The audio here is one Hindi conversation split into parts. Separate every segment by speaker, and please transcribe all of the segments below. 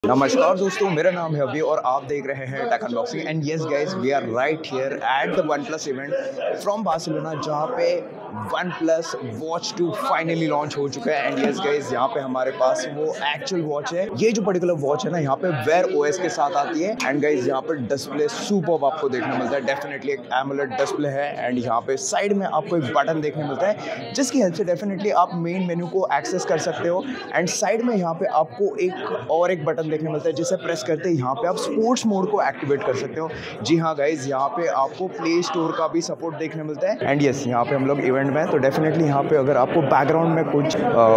Speaker 1: नमस्कार दोस्तों, मेरा नाम है अभी और आप देख रहे हैं tech unboxing. And yes guys, we are right here at the OnePlus event from Barcelona, जहाँ पे OnePlus watch 2 finally launch हो चुका है। एंड यस गाइस, यहाँ पे हमारे पास वो एक्चुअल वॉच है। ये जो पर्टिकुलर वॉच है ना, यहाँ पे वेयर ओएस के साथ आती है। एंड गाइस, यहाँ पे डिस्प्ले सुपर्ब आपको देखने मिलता है। डेफिनेटली एक एमोलेड डिस्प्ले है। एंड यहाँ पे साइड में आपको एक बटन देखने मिलता है, जिसकी हेल्प से डेफिनेटली आप मेन मेन्यू को एक्सेस कर सकते हो। एंड साइड में यहाँ पे आपको एक बटन देखने मिलता है, जिसे प्रेस करते ही यहाँ पे आप स्पोर्ट्स मोड को एक्टिवेट कर सकते हो। जी हाँ गाइज, यहाँ पे आपको प्ले स्टोर का भी सपोर्ट देखने मिलता है। एंड यस, यहाँ पे हम लोग इवेंट में, तो डेफिनेटली यहाँ पे अगर आपको बैकग्राउंड में कुछ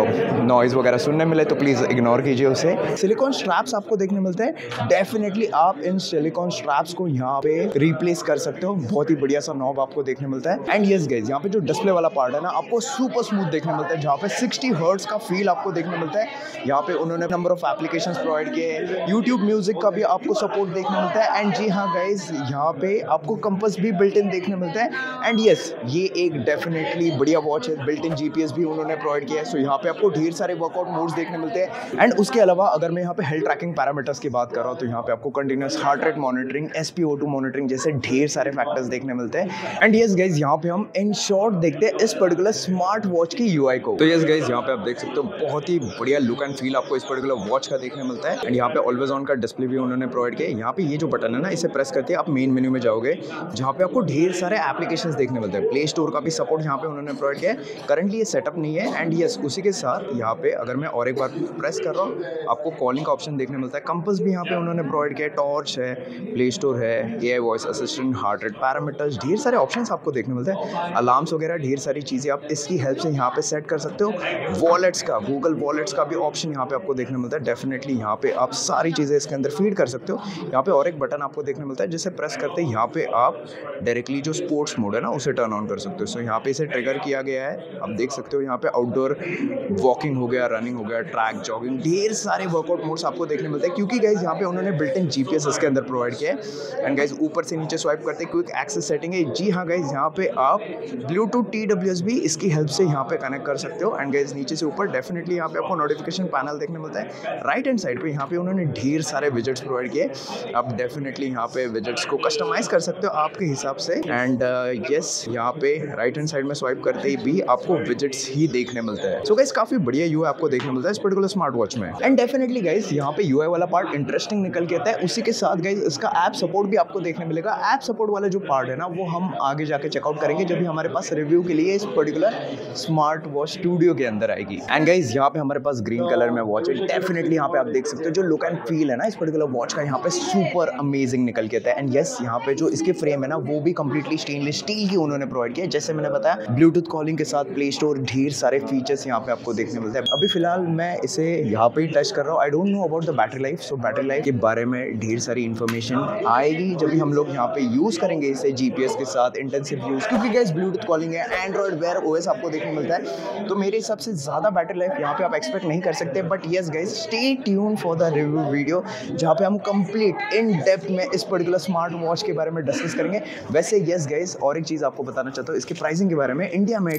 Speaker 1: नॉइज वगैरह सुनने मिले तो प्लीज़ इग्नोर कीजिए उसे। सिलिकॉन स्ट्रैप्स आपको देखने मिलते हैं। डेफिनेटली आप इन सिलिकॉन स्ट्रैप्स को यहाँ पे रिप्लेस कर सकते हो। बहुत ही बढ़िया सा नॉब आपको देखने मिलता है। एंड यस गाइज, यहाँ पे जो डिस्प्ले वाला पार्ट है ना, आपको सुपर स्मूथ देखने मिलता है, जहाँ पे 60 हर्ट्ज का फील आपको देखने मिलता है। यहाँ पे उन्होंने नंबर ऑफ एप्लीकेशंस प्रोवाइड किए। यूट्यूब म्यूजिक का भी आपको सपोर्ट देखने मिलता है। एंड जी हाँ गाइज, यहाँ पे आपको कंपास भी बिल्ट इन देखने मिलता है। एंड यस, ये एक डेफिनेटली बढ़िया वॉच है। बिल्ट इन जीपीएस भी उन्होंने प्रोवाइड किया है। सो यहाँ पे आपको ढेर सारे वर्कआउट मोड्स देखने मिलते हैं। एंड उसके अलावा अगर मैं यहाँ पे हेल्थ ट्रैकिंग पैरामीटर्स की बात कर रहा हूँ, तो यहाँ पे आपको continuous heart rate monitoring, SpO2 monitoring जैसे ढेर सारे फैक्टर्स देखने मिलते हैं। एंड यस गाइज, यहाँ पे हम इन शॉर्ट देखते हैं इस पर्टिकुलर स्मार्ट वॉच की यूआई को। तो यस गाइज, यहाँ पे आप देख सकते हो बहुत ही बढ़िया लुक एंड फील आपको इस पर्टिकुलर वॉच का देखने मिलता है। एंड यहाँ पे ऑलवेज ऑन का डिस्प्ले भी उन्होंने प्रोवाइड किया है। यहाँ पे ये जो बटन है ना, इसे प्रेस करते हैं आप मेन मेन्यू में जाओगे, जहाँ पे आपको ढेर सारे एप्लीकेशंस देखने मिलते हैं। प्ले स्टोर का भी सपोर्ट यहाँ पे उन्होंने प्रोवाइड किया है। करंटली ये सेटअप नहीं है। एंड यस, उसी के साथ यहाँ पे अगर मैं और एक बार प्रेस कर रहा हूँ, आपको कॉलिंग का ऑप्शन देखने मिलता है। कंपास भी यहाँ पे उन्होंने प्रोवाइड किया है, टॉर्च है, प्ले स्टोर है, AI voice assistant, heart rate parameters, ढेर सारे ऑप्शंस आपको देखने मिलते हैं। अलार्म्स वगैरह ढेर सारी चीज़ें आप इसकी हेल्प से यहाँ पे सेट कर सकते हो। वॉलेट्स का, गूगल वॉलेट्स का भी ऑप्शन यहाँ पे आपको देखने मिलता है। डेफिनेटली यहाँ पे आप सारी चीज़ें इसके अंदर फीड कर सकते हो। यहाँ पे और एक बटन आपको देखने मिलता है, जिसे प्रेस करते ही यहाँ पे आप डायरेक्टली जो स्पोर्ट्स मोड है ना, उसे टर्न ऑन कर सकते हो। सो यहाँ पे इसे ट्रिगर किया गया है। आप देख सकते हो यहाँ पे आउटडोर वॉकिंग हो गया, रनिंग हो गया, ट्रैक, जॉगिंग, ढेर सारे वर्कआउट मोड्स आपको देखने मिलते हैं, क्योंकि गाइज यहाँ पे उन्होंने बिल्ट इन जीपीएस इसके अंदर प्रोवाइड किया है। एंड गाइज, ऊपर से नीचे स्वाइप करते क्विक एक्सेस सेटिंग है। जी हाँ गाइज, यहाँ पे आप ब्लूटूथ TWS भी इसकी हेल्प से यहाँ पे कनेक्ट कर सकते हो। एंड गाइज, नीचे से ऊपर डेफिनेटली यहाँ पे आपको नोटिफिकेशन पैनल देखने मिलता है। राइट हैंड साइड पे यहाँ पे उन्होंने ढेर सारे विजेट्स प्रोवाइड किए। आप डेफिनेटली यहाँ पे विजेट्स को कस्टमाइज कर सकते हो आपके हिसाब से। एंड यस, यहाँ पे राइट हैंड साइड में स्वाइप करते ही भी आपको विजेट्स ही देखने मिलते हैं। सो गाइस, काफी बढ़िया यूआई आपको देखने मिलता है इस पर्टिकुलर स्मार्ट वॉच में। एंड डेफिनेटली गाइस, यहाँ पे यूआई वाला पार्ट इंटरेस्टिंग निकल के आता है। उसी के साथ गाइस, इसका ऐप सपोर्ट भी आपको देखने मिलेगा। ऐप सपोर्ट वाला जो पार्ट है ना, वो हम आगे जाके चेकआउट करेंगे जब भी हमारे पास रिव्यू के लिए इस पर्टिकुलर स्मार्ट वॉच स्टूडियो के अंदर आएगी। एंड गाइस, यहाँ पे हमारे पास ग्रीन कलर में वॉच है। डेफिनेटली यहाँ पे आप देख सकते हो जो लुक एंड फील है ना इस पर्टिकुलर वॉच का, यहाँ पे सुपर अमेजिंग निकल के आता है। एंड यस, यहाँ पे जो इसके फ्रेम है ना, वो भी कंप्लीटली स्टेनलेस स्टील की उन्होंने प्रोवाइड किया है। जैसे मैंने बताया, ब्लूटूथ कॉलिंग के साथ प्ले स्टोर, ढेर सारे फीचर्स यहाँ पे आपको देखने मिलते हैं। अभी फिलहाल मैं इसे यहाँ पे ही टच कर रहा हूँ। I don't know about the battery life. So battery life के बारे में ढेर सारी इन्फॉर्मेशन आएगी जब भी हम लोग यहाँ पे यूज करेंगे इसे जीपीएस के साथ इंटेंसिव यूज, क्योंकि गाइस ब्लूटूथ कॉलिंग है, एंड्रॉइड वेयर ओएस आपको देखने मिलता है। तो मेरे हिसाब से ज्यादा बैटरी लाइफ यहाँ पे आप एक्सपेक्ट नहीं कर सकते। But yes guys, stay tune for the review video, जहाँ पे हम कंप्लीट इन डेप्थ में इस पर्टिकुलर स्मार्ट वॉच के बारे में डिस्कस करेंगे। वैसे यस गाइस, और एक चीज़ आपको बताना चाहता हूँ इसके प्राइसिंग के बारे में। इंडिया में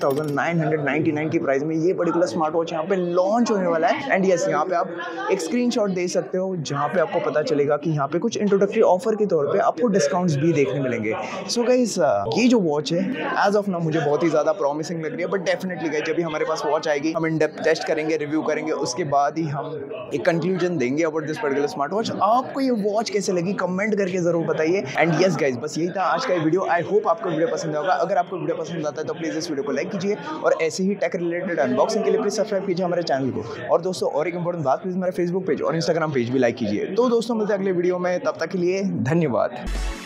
Speaker 1: 24,999 की प्राइस में ये पर्टिकुलर स्मार्ट वॉच यहाँ पे लॉन्च होने वाला है। एंड यस, यहाँ पे आप एक स्क्रीनशॉट दे सकते हो, जहाँ पे आपको पता चलेगा कि यहाँ पे कुछ इंट्रोडक्टरी ऑफर के तौर पे आपको डिस्काउंट्स भी देखने मिलेंगे। सो गाइस, ये जो वॉच है एज ऑफ नाउ मुझे बहुत ही ज़्यादा प्रॉमिसिंग लग रही है। बट डेफिनेटली गाइस, जब भी हमारे पास वॉच आएगी, हम इन डेप्थ टेस्ट करेंगे, रिव्यू करेंगे, उसके बाद ही हम एक कंक्लूजन देंगे about this particular smart watch. आपको ये वॉच कैसे लगी कमेंट करके जरूर बताइए। एंड यस गाइस, बस यही था आज का वीडियो। आई होप आपको वीडियो पसंद होगा। अगर आपको वीडियो पसंद आता है तो प्लीज इस वीडियो को लाइक कीजिए, और ऐसे ही टेक रिलेटेड अनबॉक्सिंग के लिए प्लीज सब्सक्राइब कीजिए हमारे चैनल को। और दोस्तों, और एक इंपॉर्टेंट बात, प्लीज मेरा फेसबुक पेज और इंस्टाग्राम पेज भी लाइक कीजिए। तो दोस्तों, मिलते हैं अगले वीडियो में, तब तक के लिए धन्यवाद।